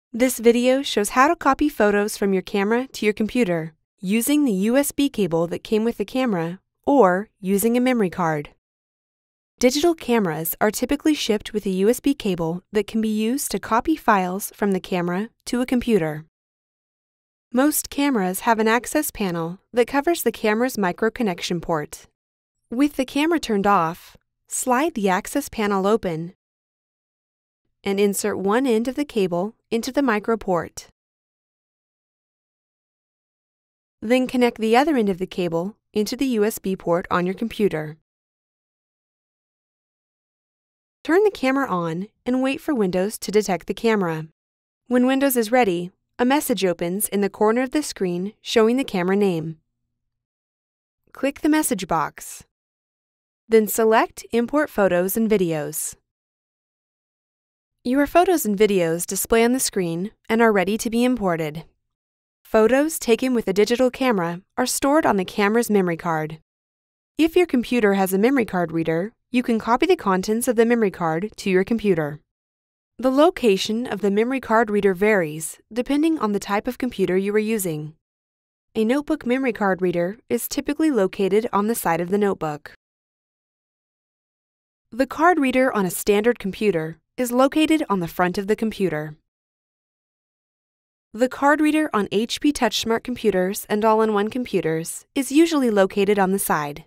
This video shows how to copy photos from your camera to your computer using the USB cable that came with the camera or using a memory card. Digital cameras are typically shipped with a USB cable that can be used to copy files from the camera to a computer. Most cameras have an access panel that covers the camera's micro connection port. With the camera turned off, slide the access panel open and insert one end of the cable into the micro port. Then connect the other end of the cable into the USB port on your computer. Turn the camera on and wait for Windows to detect the camera. When Windows is ready, a message opens in the corner of the screen showing the camera name. Click the message box. Then select Import Photos and Videos. Your photos and videos display on the screen and are ready to be imported. Photos taken with a digital camera are stored on the camera's memory card. If your computer has a memory card reader, you can copy the contents of the memory card to your computer. The location of the memory card reader varies depending on the type of computer you are using. A notebook memory card reader is typically located on the side of the notebook. The card reader on a standard computer is located on the front of the computer. The card reader on HP TouchSmart computers and all-in-one computers is usually located on the side.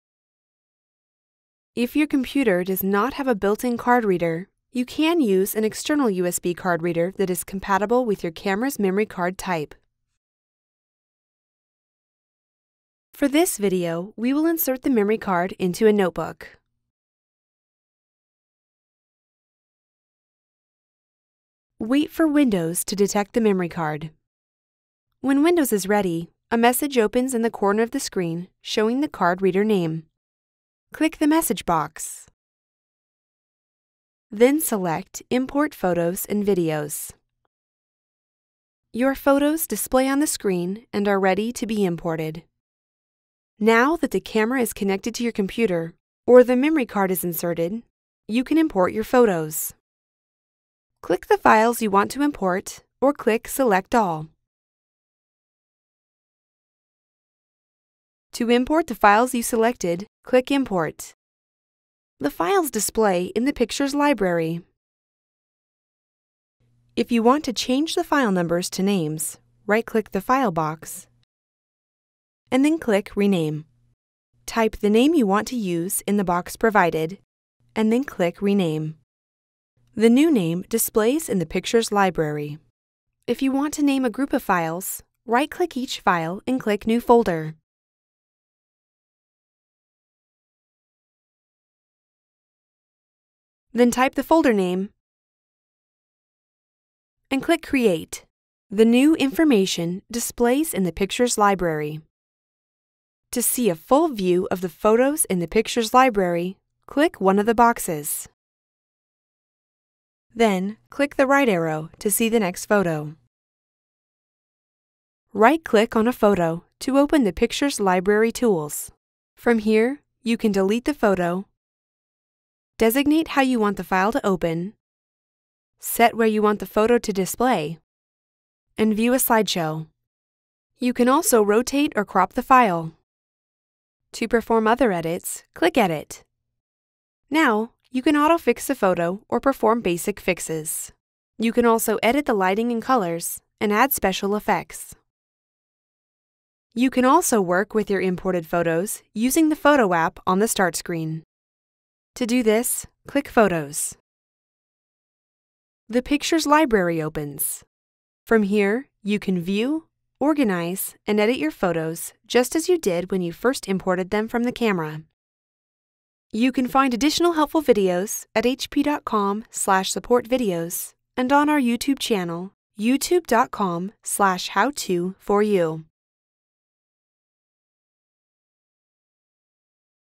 If your computer does not have a built-in card reader, you can use an external USB card reader that is compatible with your camera's memory card type. For this video, we will insert the memory card into a notebook. Wait for Windows to detect the memory card. When Windows is ready, a message opens in the corner of the screen showing the card reader name. Click the message box. Then select Import Photos and Videos. Your photos display on the screen and are ready to be imported. Now that the camera is connected to your computer or the memory card is inserted, you can import your photos. Click the files you want to import or click Select All. To import the files you selected, click Import. The files display in the Pictures library. If you want to change the file numbers to names, right-click the file box and then click Rename. Type the name you want to use in the box provided and then click Rename. The new name displays in the Pictures library. If you want to name a group of files, right-click each file and click New Folder. Then type the folder name and click Create. The new information displays in the Pictures library. To see a full view of the photos in the Pictures library, click one of the boxes. Then, click the right arrow to see the next photo. Right-click on a photo to open the Pictures library tools. From here, you can delete the photo, designate how you want the file to open, set where you want the photo to display, and view a slideshow. You can also rotate or crop the file. To perform other edits, click Edit. Now, you can auto-fix the photo or perform basic fixes. You can also edit the lighting and colors and add special effects. You can also work with your imported photos using the Photo app on the Start screen. To do this, click Photos. The Pictures library opens. From here, you can view, organize, and edit your photos just as you did when you first imported them from the camera. You can find additional helpful videos at hp.com/supportvideos and on our YouTube channel, youtube.com/howto4u.